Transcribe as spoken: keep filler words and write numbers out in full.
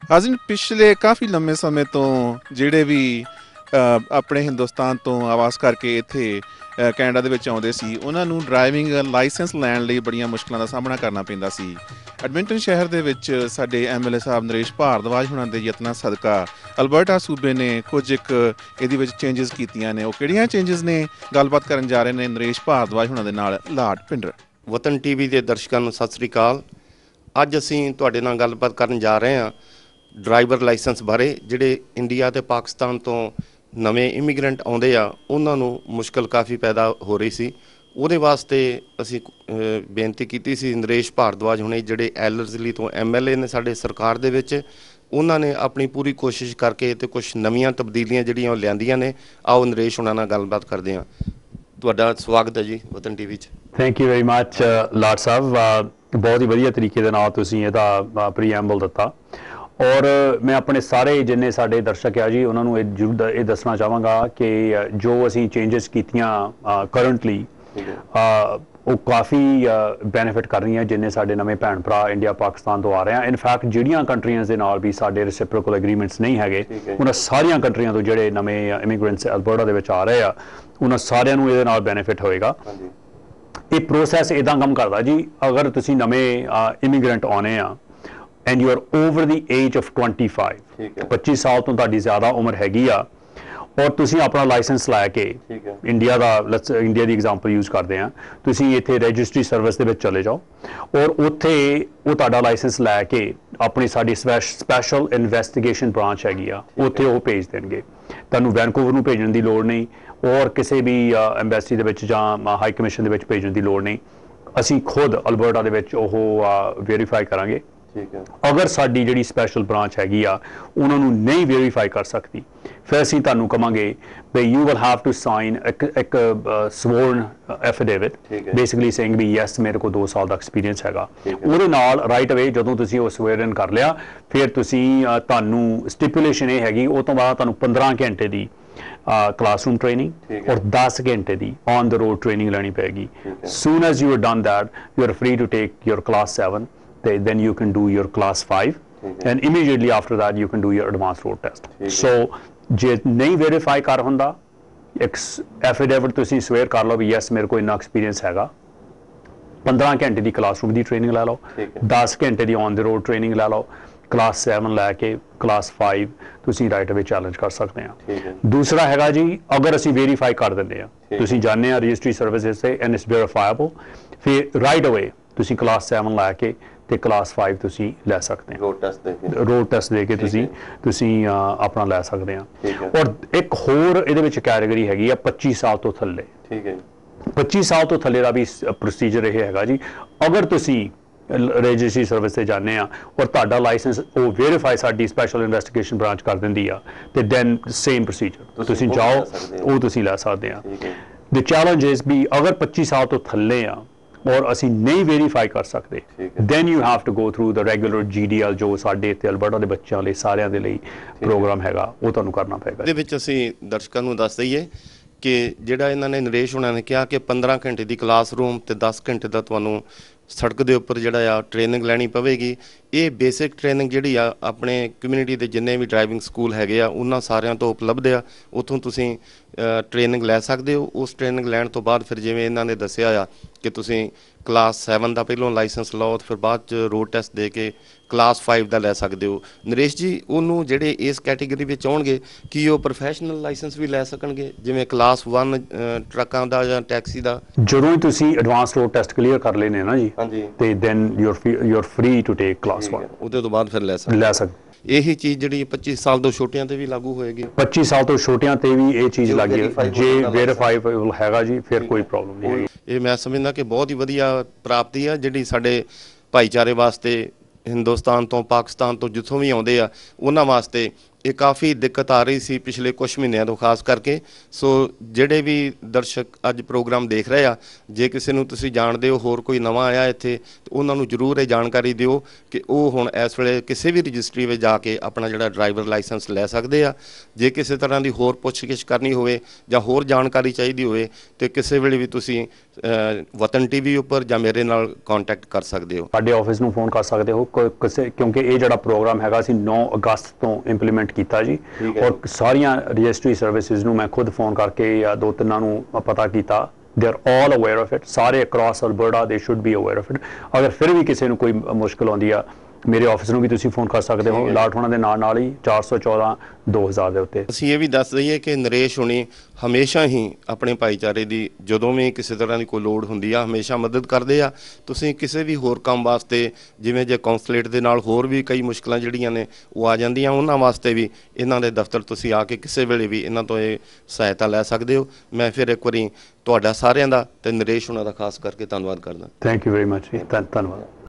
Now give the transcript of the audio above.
हाज़िन पिछले काफ़ी लंबे समय तो ਜਿਹੜੇ ਵੀ ਆਪਣੇ ਹਿੰਦੁਸਤਾਨ ਤੋਂ ਆਵਾਜ਼ ਕਰਕੇ ਇੱਥੇ ਕੈਨੇਡਾ ਦੇ ਵਿੱਚ ਆਉਂਦੇ ਸੀ ਉਹਨਾਂ ਨੂੰ ਡਰਾਈਵਿੰਗ ਲਾਇਸੈਂਸ ਲੈਣ ਲਈ ਬੜੀਆਂ ਮੁਸ਼ਕਲਾਂ ਦਾ ਸਾਹਮਣਾ ਕਰਨਾ ਪੈਂਦਾ ਸੀ। ਐਡਮਿੰਟਨ ਸ਼ਹਿਰ ਦੇ ਵਿੱਚ ਸਾਡੇ M L A Sahib Naresh Bhardwaj ਹੁਣਾਂ ਦੇ ਯਤਨਾਂ ਸਦਕਾ ਅਲਬਰਟਾ ਸੂਬੇ ਨੇ ਕੁਝ ਇੱਕ ਇਹਦੇ ਵਿੱਚ ਚੇਂਜਸ ਕੀਤੀਆਂ ਨੇ। ਉਹ ਕਿਹੜੀਆਂ ਚੇਂਜਸ ਨੇ, ਗੱਲਬਾਤ ਕਰਨ ਜਾ ਰਹੇ ਨੇ ਨਰੇਸ਼ ਭਾਰਦਵਾਜ ਹੁਣਾਂ ਦੇ ਨਾਲ। ਲਾਟ ਭਿੰਡਰ ਵਤਨ ਟੀਵੀ ਦੇ ਦਰਸ਼ਕਾਂ ਨੂੰ ਸਤਿ ਸ੍ਰੀ ਅਕਾਲ। ਅੱਜ ਅਸੀਂ ਤੁਹਾਡੇ ਨਾਲ ਗੱਲਬਾਤ ਕਰਨ ਜਾ ਰਹੇ ਹਾਂ ਡਰਾਈਵਰ ਲਾਇਸੈਂਸ ਬਾਰੇ। ਜਿਹੜੇ ਇੰਡੀਆ ਤੇ ਪਾਕਿਸਤਾਨ ਤੋਂ ਨਵੇਂ ਇਮੀਗ੍ਰੈਂਟ ਆਉਂਦੇ ਆ ਉਹਨਾਂ ਨੂੰ ਮੁਸ਼ਕਲ ਕਾਫੀ ਪੈਦਾ ਹੋ ਰਹੀ ਸੀ। ਉਹਦੇ ਵਾਸਤੇ ਅਸੀਂ ਬੇਨਤੀ ਕੀਤੀ ਸੀ ਨਰੇਸ਼ ਭਾਰਦਵਾਜ ਹੁਣੇ ਜਿਹੜੇ ਐਲਰਜ਼ਲੀ ਤੋਂ ਐਮ ਐਲ ਏ ਨੇ ਸਾਡੇ ਸਰਕਾਰ ਦੇ ਵਿੱਚ, ਉਹਨਾਂ ਨੇ ਆਪਣੀ ਪੂਰੀ ਕੋਸ਼ਿਸ਼ ਕਰਕੇ ਤੇ ਕੁਝ ਨਵੀਆਂ ਤਬਦੀਲੀਆਂ ਜਿਹੜੀਆਂ ਉਹ ਲਿਆਂਦੀਆਂ ਨੇ। ਆਓ ਨਰੇਸ਼ ਉਹਨਾਂ ਨਾਲ ਗੱਲਬਾਤ ਕਰਦੇ ਹਾਂ। ਤੁਹਾਡਾ ਸਵਾਗਤ ਹੈ ਜੀ ਵਤਨ ਟੀਵੀ 'ਚ। ਥੈਂਕ ਯੂ ਵੈਰੀ ਮੱਚ ਲਾਟ ਸਾਹਿਬ, ਬਹੁਤ ਹੀ ਵਧੀਆ ਤਰੀਕੇ ਦੇ ਨਾਲ ਤੁਸੀਂ ਇਹਦਾ ਪ੍ਰੀਐਂਬਲ ਦਿੱਤਾ। ਔਰ ਮੈਂ ਆਪਣੇ ਸਾਰੇ ਜਿੰਨੇ ਸਾਡੇ ਦਰਸ਼ਕ ਆ ਜੀ ਉਹਨਾਂ ਨੂੰ ਇਹ ਜ਼ਰੂਰ ਇਹ ਦੱਸਣਾ ਚਾਹਾਂਗਾ ਕਿ ਜੋ ਅਸੀਂ ਚੇਂਜਸ ਕੀਤੀਆਂ ਕਰੰਟਲੀ ਉਹ ਕਾਫੀ ਬੈਨੀਫਿਟ ਕਰ ਰਹੀਆਂ ਜਿੰਨੇ ਸਾਡੇ ਨਵੇਂ ਭੈਣ ਭਰਾ ਇੰਡੀਆ ਪਾਕਿਸਤਾਨ ਤੋਂ ਆ ਰਹੇ ਆ। ਇਨਫੈਕਟ ਜਿਹੜੀਆਂ ਕੰਟਰੀਆਂ ਦੇ ਨਾਲ ਵੀ ਸਾਡੇ ਰੈਸਿਪਰੋਕਲ ਐਗਰੀਮੈਂਟਸ ਨਹੀਂ ਹੈਗੇ ਉਹਨਾਂ ਸਾਰੀਆਂ ਕੰਟਰੀਆਂ ਤੋਂ ਜਿਹੜੇ ਨਵੇਂ ਇਮੀਗ੍ਰੈਂਟਸ ਅਲਬਰਟਾ ਦੇ ਵਿੱਚ ਆ ਰਹੇ ਆ ਉਹਨਾਂ ਸਾਰਿਆਂ ਨੂੰ ਇਹਦੇ ਨਾਲ ਬੈਨੀਫਿਟ ਹੋਏਗਾ। ਇਹ ਪ੍ਰੋਸੈਸ ਇੱਦਾਂ ਕੰਮ ਕਰਦਾ ਜੀ, ਅਗਰ ਤੁਸੀਂ ਨਵੇਂ ਇਮੀਗ੍ਰੈਂਟ ਆਉਣੇ ਆ and you are over the age of twenty-five, ਪੱਚੀ ਸਾਲ ਤੋਂ ਤੁਹਾਡੀ ਜ਼ਿਆਦਾ ਉਮਰ ਹੈਗੀ ਆ ਔਰ ਤੁਸੀਂ ਆਪਣਾ ਲਾਇਸੈਂਸ ਲੈ ਕੇ ਇੰਡੀਆ ਦਾ ਇੰਡੀਆ ਦੀ ਐਗਜ਼ਾਮਪਲ ਯੂਜ਼ ਕਰਦੇ ਆ, ਤੁਸੀਂ ਇੱਥੇ ਰਜਿਸਟਰੀ ਸਰਵਿਸ ਦੇ ਵਿੱਚ ਚਲੇ ਜਾਓ ਔਰ ਉੱਥੇ ਉਹ ਤੁਹਾਡਾ ਲਾਇਸੈਂਸ ਲੈ ਕੇ ਆਪਣੀ ਸਾਡੀ ਸਪੈਸ਼ਲ ਇਨਵੈਸਟੀਗੇਸ਼ਨ ਬ੍ਰਾਂਚ ਹੈਗੀ ਆ ਉੱਥੇ ਉਹ ਭੇਜ ਦੇਣਗੇ। ਤੁਹਾਨੂੰ ਵੈਨਕੂਵਰ ਨੂੰ ਭੇਜਣ ਦੀ ਲੋੜ ਨਹੀਂ ਔਰ ਕਿਸੇ ਵੀ ਐਮਬੈਸੀ ਦੇ ਵਿੱਚ ਜਾਂ ਹਾਈ ਕਮਿਸ਼ਨ ਦੇ ਵਿੱਚ ਭੇਜਣ ਦੀ ਲੋੜ ਨਹੀਂ। ਅਸੀਂ ਖੁਦ ਅਲਬਰਟਾ ਦੇ ਵਿੱਚ ਉਹ ਵੈਰੀਫਾਈ ਕਰਾਂਗੇ। ਅਗਰ ਸਾਡੀ ਜਿਹੜੀ ਸਪੈਸ਼ਲ ਬ੍ਰਾਂਚ ਹੈਗੀ ਆ ਉਹਨਾਂ ਨੂੰ ਨਹੀਂ ਵੈਰੀਫਾਈ ਕਰ ਸਕਦੀ ਫਿਰ ਅਸੀਂ ਤੁਹਾਨੂੰ ਕਹਾਂਗੇ ਵੀ you will have to sign ਇੱਕ ਸਵੋਰਨ ਐਫੀਡੇਵਿਟ ਬੇਸਿਕਲੀ ਸੇਇੰਗ ਵੀ ਯੈਸ ਮੇਰੇ ਕੋਲ ਦੋ ਸਾਲ ਦਾ ਐਕਸਪੀਰੀਅੰਸ ਹੈਗਾ। ਉਹਦੇ ਨਾਲ ਰਾਈਟ ਅਵੇ ਜਦੋਂ ਤੁਸੀਂ ਉਹ ਸਵੇਰਨ ਕਰ ਲਿਆ ਫਿਰ ਤੁਸੀਂ ਤੁਹਾਨੂੰ ਸਟਿਪੂਲੇਸ਼ਨ ਇਹ ਹੈਗੀ ਉਹ ਤੋਂ ਬਾਅਦ ਤੁਹਾਨੂੰ ਪੰਦਰਾਂ ਘੰਟੇ ਦੀ ਕਲਾਸਰੂਮ ਟ੍ਰੇਨਿੰਗ ਔਰ ਦਸ ਘੰਟੇ ਦੀ ਔਨ ਦ ਰੋਡ ਟ੍ਰੇਨਿੰਗ ਲੈਣੀ ਪਏਗੀ। Soon as you are done that you are free to take your class seven, then you can do your class five, okay. and immediately after that you can do your advanced road test. Okay. So ਜੇ ਨਹੀਂ verify ਕਰ ਹੁੰਦਾ ਇੱਕ affidavit ਤੁਸੀਂ swear ਕਰ ਲਓ ਵੀ yes ਮੇਰੇ ਕੋਲ ਇੰਨਾ ਐਕਸਪੀਰੀਅੰਸ ਹੈਗਾ, ਪੰਦਰਾਂ ਘੰਟੇ ਦੀ ਕਲਾਸਰੂਮ ਦੀ ਟ੍ਰੇਨਿੰਗ ਲੈ ਲਓ, ਦਸ ਘੰਟੇ ਦੀ ਔਨ ਦ ਰੋਡ ਟ੍ਰੇਨਿੰਗ ਲੈ ਲਓ, ਕਲਾਸ seven ਲੈ ਕੇ ਕਲਾਸ five ਤੁਸੀਂ ਰਾਈਟ ਅਵੇ ਚੈਲੰਜ ਕਰ ਸਕਦੇ ਆ। ਦੂਸਰਾ ਹੈਗਾ ਜੀ ਅਗਰ ਅਸੀਂ ਵੈਰੀਫਾਈ ਕਰ ਦਿੰਦੇ ਆ, ਤੁਸੀਂ ਜਾਣਦੇ ਆ ਰਜਿਸਟਰੀ ਸਰਵਿਸਿਜ਼ ਤੇ ਐਂਡ ਇਟਸ ਵੈਰੀਫਾਈਬਲ, ਫਿਰ ਰਾਈਟ ਅਵੇ ਤੁਸੀਂ ਕਲਾਸ seven ਲੈ ਕੇ ਤੇ ਕਲਾਸ five ਤੁਸੀਂ ਲੈ ਸਕਦੇ ਹੋ। ਰੋਡ ਟੈਸਟ ਦੇ ਕੇ ਰੋਡ ਟੈਸਟ ਦੇ ਕੇ ਤੁਸੀਂ ਤੁਸੀਂ ਆਪਣਾ ਲੈ ਸਕਦੇ ਆ। ਔਰ ਇੱਕ ਹੋਰ ਇਹਦੇ ਵਿੱਚ ਕੈਟੇਗਰੀ ਹੈਗੀ ਆ ਪੱਚੀ ਸਾਲ ਤੋਂ ਥੱਲੇ। ਠੀਕ ਹੈ ਜੀ, ਪੱਚੀ ਸਾਲ ਤੋਂ ਥੱਲੇ ਦਾ ਵੀ ਪ੍ਰੋਸੀਜਰ ਇਹ ਹੈਗਾ ਜੀ। ਅਗਰ ਤੁਸੀਂ ਰਜਿਸਟਰੀ ਸਰਵਿਸ ਤੇ ਜਾਂਦੇ ਆ ਔਰ ਤੁਹਾਡਾ ਲਾਇਸੈਂਸ ਉਹ ਵੈਰੀਫਾਈ ਸਾਡੀ ਸਪੈਸ਼ਲ ਇਨਵੈਸਟੀਗੇਸ਼ਨ ਬ੍ਰਾਂਚ ਕਰ ਦਿੰਦੀ ਆ ਤੇ ਦੈਨ ਸੇਮ ਪ੍ਰੋਸੀਜਰ ਤੁਸੀਂ ਜਾਓ ਉਹ ਤੁਸੀਂ ਲੈ ਸਕਦੇ ਆ। ਦ ਚੈਲੰਜ ਇਜ਼ ਵੀ ਅਗਰ ਪੱਚੀ ਸਾਲ ਤੋਂ ਥੱਲੇ ਆ ਔਰ ਅਸੀਂ ਨਹੀਂ ਵੈਰੀਫਾਈ ਕਰ ਸਕਦੇ then you have to go through the regular G D L ਜੋ ਸਾਡੇ ਇੱਥੇ ਅਲਬਰਟਾ ਦੇ ਬੱਚਿਆਂ ਲਈ ਸਾਰਿਆਂ ਦੇ ਲਈ ਪ੍ਰੋਗਰਾਮ ਹੈਗਾ ਉਹ ਤੁਹਾਨੂੰ ਕਰਨਾ ਪਏਗਾ। ਇਹਦੇ ਵਿੱਚ ਅਸੀਂ ਦਰਸ਼ਕਾਂ ਨੂੰ ਦੱਸ ਦਈਏ ਕਿ ਜਿਹੜਾ ਇਹਨਾਂ ਨੇ ਨਰੇਸ਼ ਹੋਣਾ ਨੇ ਕਿਹਾ ਕਿ ਪੰਦਰਾਂ ਘੰਟੇ ਦੀ ਕਲਾਸਰੂਮ ਤੇ ਦਸ ਘੰਟੇ ਦਾ ਤੁਹਾਨੂੰ ਸੜਕ ਦੇ ਉੱਪਰ ਜਿਹੜਾ ਆ ਟ੍ਰੇਨਿੰਗ ਲੈਣੀ ਪਵੇਗੀ। ਇਹ ਬੇਸਿਕ ਟ੍ਰੇਨਿੰਗ ਜਿਹੜੀ ਆ ਆਪਣੇ ਕਮਿਊਨਿਟੀ ਦੇ ਜਿੰਨੇ ਵੀ ਡਰਾਈਵਿੰਗ ਸਕੂਲ ਹੈਗੇ ਆ ਉਹਨਾਂ ਸਾਰਿਆਂ ਤੋਂ ਉਪਲਬਧ ਆ, ਉੱਥੋਂ ਤੁਸੀਂ ਟ੍ਰੇਨਿੰਗ ਲੈ ਸਕਦੇ ਹੋ। ਉਸ ਟ੍ਰੇਨਿੰਗ ਲੈਣ ਤੋਂ ਬਾਅਦ ਫਿਰ ਜਿਵੇਂ ਇਹਨਾਂ ਨੇ ਦੱਸਿਆ ਆ ਕਿ ਤੁਸੀਂ ਕਲਾਸ seven ਦਾ ਪਹਿਲੋਂ ਲਾਇਸੈਂਸ ਲਓ ਫਿਰ ਬਾਅਦ 'ਚ ਰੋਡ ਟੈਸਟ ਦੇ ਕੇ ਕਲਾਸ five ਦਾ ਲੈ ਸਕਦੇ ਹੋ। ਨਰੇਸ਼ ਜੀ ਉਹਨੂੰ ਜਿਹੜੇ ਇਸ ਕੈਟੇਗਰੀ ਵਿੱਚ ਆਉਣਗੇ ਕੀ ਉਹ ਪ੍ਰੋਫੈਸ਼ਨਲ ਲਾਇਸੈਂਸ ਵੀ ਲੈ ਸਕਣਗੇ ਜਿਵੇਂ ਕਲਾਸ one ਟਰੱਕਾਂ ਦਾ ਜਾਂ ਟੈਕਸੀ ਦਾ? ਜਦੋਂ ਹੀ ਤੁਸੀਂ ਐਡਵਾਂਸ ਰੋਡ ਟੈਸਟ ਕਲੀਅਰ ਕਰ ਲੈਣੇ ਨਾ ਜੀ ਤੇ then you are you are free to take class one। ਉਹਦੇ ਤੋਂ ਬਾਅਦ ਫਿਰ ਲੈ ਸਕਦੇ ਲੈ ਸਕਦੇ ਇਹੀ ਚੀਜ਼ ਜਿਹੜੀ ਪੱਚੀ ਸਾਲ ਤੋਂ ਛੋਟਿਆਂ ਤੇ ਵੀ ਲਾਗੂ ਹੋਏਗੀ? ਪੱਚੀ ਸਾਲ ਤੋਂ ਛੋਟਿਆਂ ਤੇ ਵੀ ਇਹ ਚੀਜ਼ ਲੱਗੀ ਜੇ ਵੈਰੀਫਾਈਬਲ ਹੈਗਾ ਜੀ ਫਿਰ ਕੋਈ ਪ੍ਰੋਬਲਮ ਨਹੀਂ ਹੈਗੀ। ਇਹ ਮੈਂ ਸਮਝਦਾ ਕਿ ਬਹੁਤ ਹੀ ਵਧੀਆ ਪ੍ਰਾਪਤੀ ਆ ਜਿਹੜੀ ਸਾਡੇ ਭਾਈਚਾਰੇ ਵਾਸਤੇ ਹਿੰਦੁਸਤਾਨ ਤੋਂ ਪਾਕਿਸਤਾਨ ਤੋਂ ਜਿੱਥੋਂ ਵੀ ਆਉਂਦੇ ਆ ਉਹਨਾਂ ਵਾਸਤੇ ਇਹ ਕਾਫੀ ਦਿੱਕਤ ਆ ਰਹੀ ਸੀ ਪਿਛਲੇ ਕੁਝ ਮਹੀਨਿਆਂ ਤੋਂ ਖਾਸ ਕਰਕੇ। ਸੋ ਜਿਹੜੇ ਵੀ ਦਰਸ਼ਕ ਅੱਜ ਪ੍ਰੋਗਰਾਮ ਦੇਖ ਰਹੇ ਆ, ਜੇ ਕਿਸੇ ਨੂੰ ਤੁਸੀਂ ਜਾਣਦੇ ਹੋ ਹੋਰ ਕੋਈ ਨਵਾਂ ਆਇਆ ਇੱਥੇ, ਤਾਂ ਉਹਨਾਂ ਨੂੰ ਜ਼ਰੂਰ ਇਹ ਜਾਣਕਾਰੀ ਦਿਓ ਕਿ ਉਹ ਹੁਣ ਇਸ ਵੇਲੇ ਕਿਸੇ ਵੀ ਰਜਿਸਟਰੀ ਵਿੱਚ ਜਾ ਕੇ ਆਪਣਾ ਜਿਹੜਾ ਡਰਾਈਵਰ ਲਾਇਸੈਂਸ ਲੈ ਸਕਦੇ ਆ। ਜੇ ਕਿਸੇ ਤਰ੍ਹਾਂ ਦੀ ਹੋਰ ਪੁੱਛਗਿੱਛ ਕਰਨੀ ਹੋਵੇ ਜਾਂ ਹੋਰ ਜਾਣਕਾਰੀ ਚਾਹੀਦੀ ਹੋਵੇ ਤਾਂ ਕਿਸੇ ਵੇਲੇ ਵੀ ਤੁਸੀਂ ਵਤਨ ਟੀਵੀ ਉੱਪਰ ਜਾਂ ਮੇਰੇ ਨਾਲ ਕੰਟੈਕਟ ਕਰ ਸਕਦੇ ਹੋ। ਸਾਡੇ ਆਫਿਸ ਨੂੰ ਫੋਨ ਕਰ ਸਕਦੇ ਹੋ ਕਿਸੇ, ਕਿਉਂਕਿ ਇਹ ਜਿਹੜਾ ਪ੍ਰੋਗਰਾਮ ਹੈਗਾ ਅਸੀਂ ਨੌ ਅਗਸਤ ਤੋਂ ਇੰਪਲੀਮੈਂਟ ਕੀਤਾ ਜੀ, ਔਰ ਸਾਰੀਆਂ ਰਜਿਸਟਰੀ ਸਰਵਿਸਿਜ਼ ਨੂੰ ਮੈਂ ਖੁਦ ਫੋਨ ਕਰਕੇ ਜਾਂ ਦੋ ਤਿੰਨਾਂ ਨੂੰ ਪਤਾ ਕੀਤਾ। They are all aware of it, ਸਾਰੇ across Alberta they should be aware of it. ਅਗਰ ਫਿਰ ਵੀ ਕਿਸੇ ਨੂੰ ਕੋਈ ਮੁਸ਼ਕਿਲ ਆਉਂਦੀ ਆ, ਮੇਰੇ ਆਫਿਸ ਨੂੰ ਵੀ ਤੁਸੀਂ ਫੋਨ ਕਰ ਸਕਦੇ ਹੋ, ਲਾਟ ਹੋਣਾ ਦੇ ਨਾਲ ਨਾਲ ਹੀ ਚਾਰ ਸੌ ਚੌਦਾਂ ਦੋ ਹਜ਼ਾਰ ਦੇ ਉੱਤੇ। ਅਸੀਂ ਇਹ ਵੀ ਦੱਸ ਦਈਏ ਕਿ ਨਰੇਸ਼ ਹੁਣੀ ਹਮੇਸ਼ਾ ਹੀ ਆਪਣੇ ਭਾਈਚਾਰੇ ਦੀ ਜਦੋਂ ਵੀ ਕਿਸੇ ਤਰ੍ਹਾਂ ਦੀ ਕੋਈ ਲੋੜ ਹੁੰਦੀ ਆ ਹਮੇਸ਼ਾ ਮਦਦ ਕਰਦੇ ਆ। ਤੁਸੀਂ ਕਿਸੇ ਵੀ ਹੋਰ ਕੰਮ ਵਾਸਤੇ, ਜਿਵੇਂ ਜੇ ਕੌਂਸਲੇਟ ਦੇ ਨਾਲ ਹੋਰ ਵੀ ਕਈ ਮੁਸ਼ਕਲਾਂ ਜਿਹੜੀਆਂ ਨੇ ਉਹ ਆ ਜਾਂਦੀਆਂ, ਉਹਨਾਂ ਵਾਸਤੇ ਵੀ ਇਹਨਾਂ ਦੇ ਦਫ਼ਤਰ ਤੁਸੀਂ ਆ ਕੇ ਕਿਸੇ ਵੇਲੇ ਵੀ ਇਹਨਾਂ ਤੋਂ ਇਹ ਸਹਾਇਤਾ ਲੈ ਸਕਦੇ ਹੋ। ਮੈਂ ਫਿਰ ਇੱਕ ਵਾਰੀ ਤੁਹਾਡਾ ਸਾਰਿਆਂ ਦਾ ਤੇ ਨਰੇਸ਼ ਹੁਣਾਂ ਦਾ ਖਾਸ ਕਰਕੇ ਧੰਨਵਾਦ ਕਰਦਾ। ਥੈਂਕ ਯੂ ਵੈਰੀ ਮਚ ਜੀ, ਧੰਨਵਾਦ।